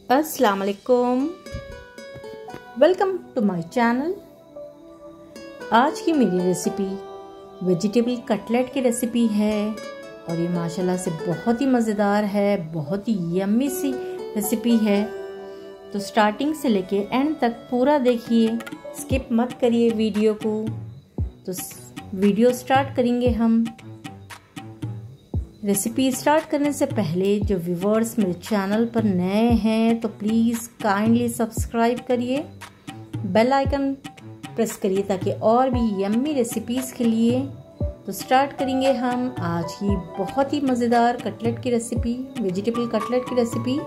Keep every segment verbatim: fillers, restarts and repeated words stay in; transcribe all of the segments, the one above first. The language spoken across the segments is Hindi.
अस्सलाम वालेकुम, वेलकम टू माय चैनल। आज की मेरी रेसिपी वेजिटेबल कटलेट की रेसिपी है और ये माशाल्लाह से बहुत ही मज़ेदार है, बहुत ही यम्मी सी रेसिपी है। तो स्टार्टिंग से लेके एंड तक पूरा देखिए, स्किप मत करिए वीडियो को। तो वीडियो स्टार्ट करेंगे हम। रेसिपी स्टार्ट करने से पहले जो व्यूवर्स मेरे चैनल पर नए हैं तो प्लीज़ काइंडली सब्सक्राइब करिए, बेल आइकन प्रेस करिए ताकि और भी यम्मी रेसिपीज़ के लिए। तो स्टार्ट करेंगे हम आज की बहुत ही मज़ेदार कटलेट की रेसिपी, वेजिटेबल कटलेट की रेसिपी।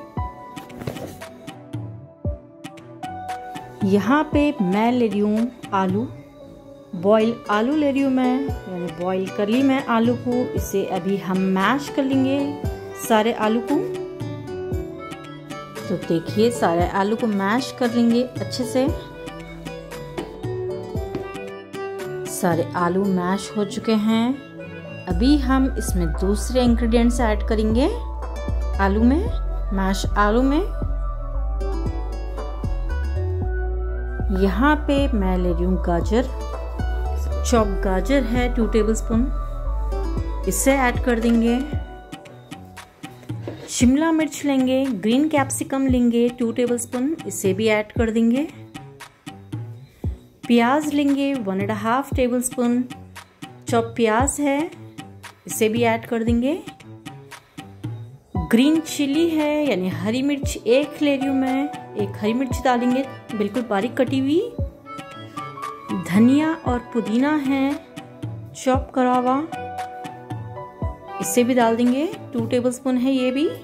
यहाँ पे मैं ले रही हूँ आलू, बॉयल आलू ले रही हूँ मैं, यानी बॉयल कर ली मैं आलू को। इसे अभी हम मैश कर लेंगे सारे आलू को। तो देखिए सारे आलू को मैश कर लेंगे अच्छे से। सारे आलू मैश हो चुके हैं। अभी हम इसमें दूसरे इंग्रेडिएंट्स ऐड करेंगे आलू में, मैश आलू में। यहाँ पे मैं ले रही हूँ गाजर, चॉप गाजर है टू टेबलस्पून, इसे ऐड कर देंगे। शिमला मिर्च लेंगे, ग्रीन कैप्सिकम लेंगे टू टेबलस्पून, इसे भी ऐड कर देंगे। प्याज लेंगे one and half tablespoon, chop प्याज है, इसे भी ऐड कर देंगे। ग्रीन चिली है यानी हरी मिर्च एक ले रही हूँ मैं, एक हरी मिर्च डालेंगे बिल्कुल बारीक कटी हुई। धनिया और पुदीना है चॉप करा हुआ, इसे भी डाल देंगे, टू टेबलस्पून है ये भी।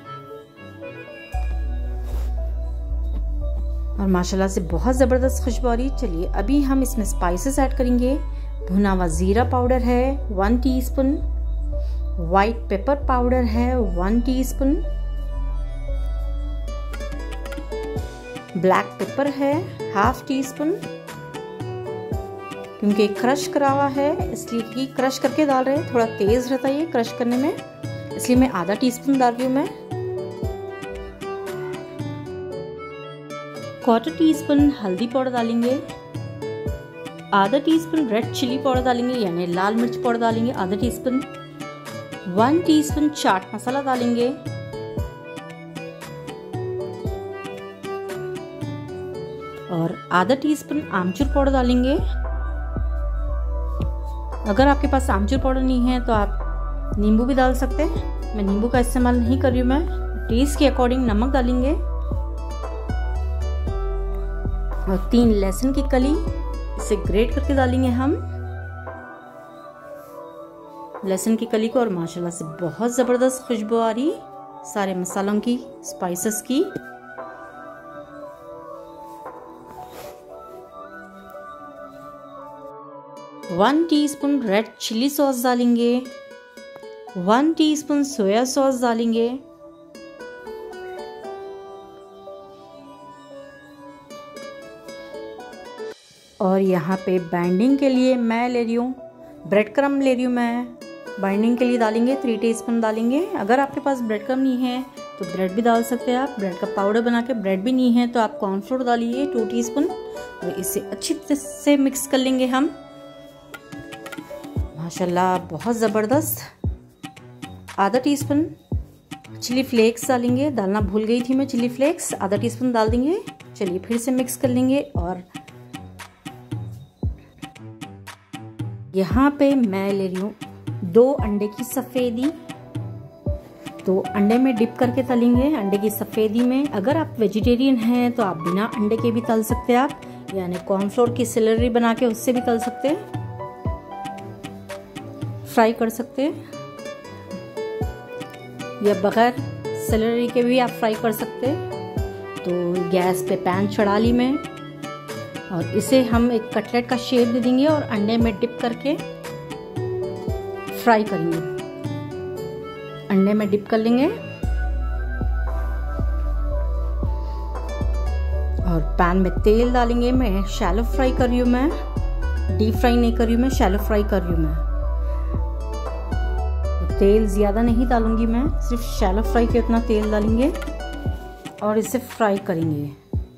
और माशाल्लाह से बहुत ज़बरदस्त खुशबू आ रही। चलिए अभी हम इसमें स्पाइसेस ऐड करेंगे। भुना हुआ जीरा पाउडर है one teaspoon, white pepper powder है वन टीस्पून, ब्लैक पेपर है हाफ टी स्पून, क्योंकि क्रश करा हुआ है इसलिए कि क्रश करके डाल रहे हैं, थोड़ा तेज रहता है ये क्रश करने में, इसलिए मैं आधा टीस्पून डाल रही हूँ मैं। क्वार्टर टी स्पून हल्दी पाउडर डालेंगे, आधा टीस्पून रेड चिली पाउडर डालेंगे यानी लाल मिर्च पाउडर डालेंगे आधा टीस्पून, वन टीस्पून चाट मसाला डालेंगे, और आधा टीस्पून आमचूर पाउडर डालेंगे। अगर आपके पास आमचूर पाउडर नहीं है तो आप नींबू भी डाल सकते हैं, मैं नींबू का इस्तेमाल नहीं कर रही हूँ मैं। टेस्ट के अकॉर्डिंग नमक डालेंगे और तीन लहसुन की कली, इसे ग्रेट करके डालेंगे हम लहसुन की कली को। और माशाल्लाह से बहुत ज़बरदस्त खुशबू आ रही सारे मसालों की, स्पाइसेस की। One teaspoon red chilli sauce डालेंगे, वन टीस्पून सोया सॉस डालेंगे, और यहाँ पे बाइंडिंग के लिए मैं ले रही हूँ ब्रेड क्रम्ब ले रही हूँ मैं, बाइंडिंग के लिए डालेंगे थ्री टीस्पून डालेंगे। अगर आपके पास ब्रेड क्रम्ब नहीं है तो ब्रेड भी डाल सकते हैं आप, ब्रेड का पाउडर बना के। ब्रेड भी नहीं है तो आप कॉर्नफ्लोर डालिए टू टीस्पून, और इसे अच्छी तरह से मिक्स कर लेंगे हम। माशाल्लाह बहुत ज़बरदस्त। आधा टीस्पून चिली फ्लेक्स डालेंगे, डालना भूल गई थी मैं, चिली फ्लेक्स आधा टीस्पून डाल देंगे। चलिए फिर से मिक्स कर लेंगे। और यहाँ पे मैं ले रही हूँ दो अंडे की सफ़ेदी, तो अंडे में डिप करके तलेंगे अंडे की सफ़ेदी में। अगर आप वेजिटेरियन हैं तो आप बिना अंडे के भी तल सकते हैं आप, यानी कॉर्नफ्लोर की स्लरी बना के उससे भी तल सकते हैं, फ्राई कर सकते हैं, या बगैर सेलरी के भी आप फ्राई कर सकते हैं। तो गैस पे पैन चढ़ा ली मैं और इसे हम एक कटलेट का शेप दे देंगे और अंडे में डिप करके फ्राई करेंगे, अंडे में डिप कर लेंगे। और पैन में तेल डालेंगे, मैं शैलो फ्राई कर रही हूँ, मैं डीप फ्राई नहीं कर रही हूँ, मैं शैलो फ्राई कर रही हूँ मैं। तेल ज़्यादा नहीं डालूंगी मैं, सिर्फ शैलो फ्राई के उतना तेल डालेंगे। और इसे फ्राई करेंगे।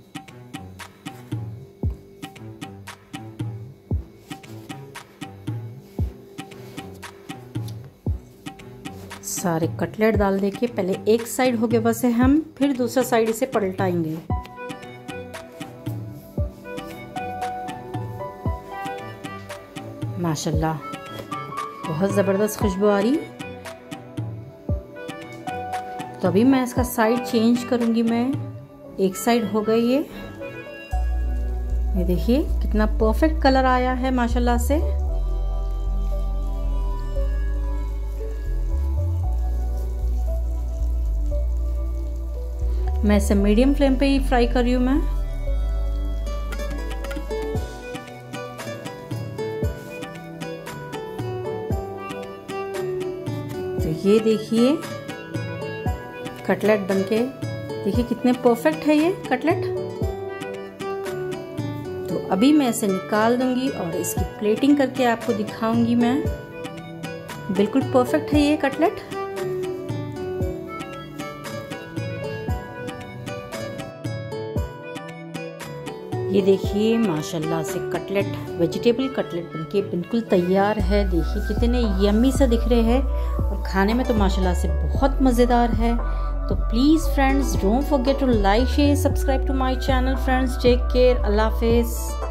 सारे कटलेट डाल देके पहले एक साइड हो गया बस है, हम फिर दूसरा साइड इसे पलटाएंगे। माशाल्लाह बहुत ज़बरदस्त खुशबू आ रही। तो अभी मैं इसका साइड चेंज करूंगी। मैं एक साइड हो गई ये ये देखिए कितना परफेक्ट कलर आया है माशाल्लाह से। मैं इसे मीडियम फ्लेम पे ही फ्राई कर रही हूँ मैं। तो ये देखिए कटलेट बनके देखिए कितने परफेक्ट है ये कटलेट। तो अभी मैं इसे निकाल दूंगी और इसकी प्लेटिंग करके आपको दिखाऊंगी मैं। बिल्कुल परफेक्ट है ये कटलेट। ये देखिए माशाल्लाह से कटलेट, वेजिटेबल कटलेट बनके बिल्कुल तैयार है। देखिए कितने यम्मी से दिख रहे हैं और खाने में तो माशाल्लाह से बहुत मज़ेदार है। तो please friends don't forget to like share subscribe to my channel friends. Take care, अल्लाह हाफिज़।